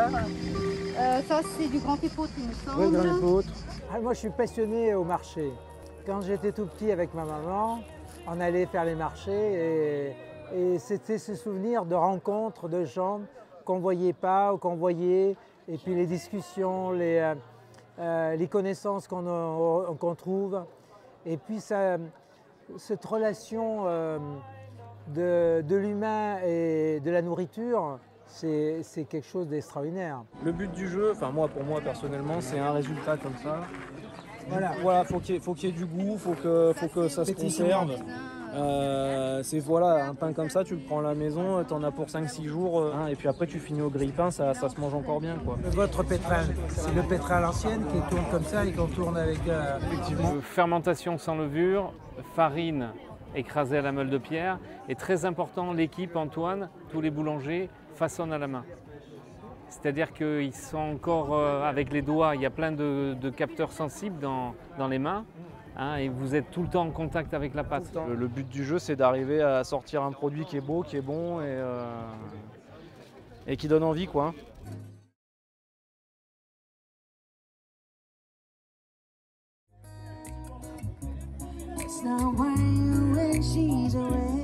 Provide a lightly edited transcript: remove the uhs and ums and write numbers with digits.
ça? Ça, c'est du grand épaule, il me semble. Oui, grand épaule. Ah, moi, je suis passionné au marché. Quand j'étais tout petit avec ma maman, on allait faire les marchés et c'était ce souvenir de rencontres de gens qu'on ne voyait pas ou qu'on voyait, et puis les discussions, les connaissances qu'on trouve, et puis cette relation de l'humain et de la nourriture, c'est quelque chose d'extraordinaire. Le but du jeu, enfin moi pour moi personnellement, c'est un résultat comme ça. Voilà, Faut qu'il y ait du goût, faut que ça se conserve. C'est voilà, un pain comme ça, tu le prends à la maison, tu en as pour 5-6 jours, hein, et puis après tu finis au grille-pain, ça se mange encore bien, quoi. Votre pétrin, c'est le pétrin à l'ancienne qui tourne comme ça et qu'on tourne avec... Effectivement. Fermentation sans levure, farine écrasée à la meule de pierre. Et très important, l'équipe, Antoine, tous les boulangers façonnent à la main. C'est-à-dire qu'ils sont encore avec les doigts, il y a plein de capteurs sensibles dans les mains, hein, et vous êtes tout le temps en contact avec la pâte. Le but du jeu, c'est d'arriver à sortir un produit qui est beau, qui est bon et qui donne envie, quoi. It's not when she's away.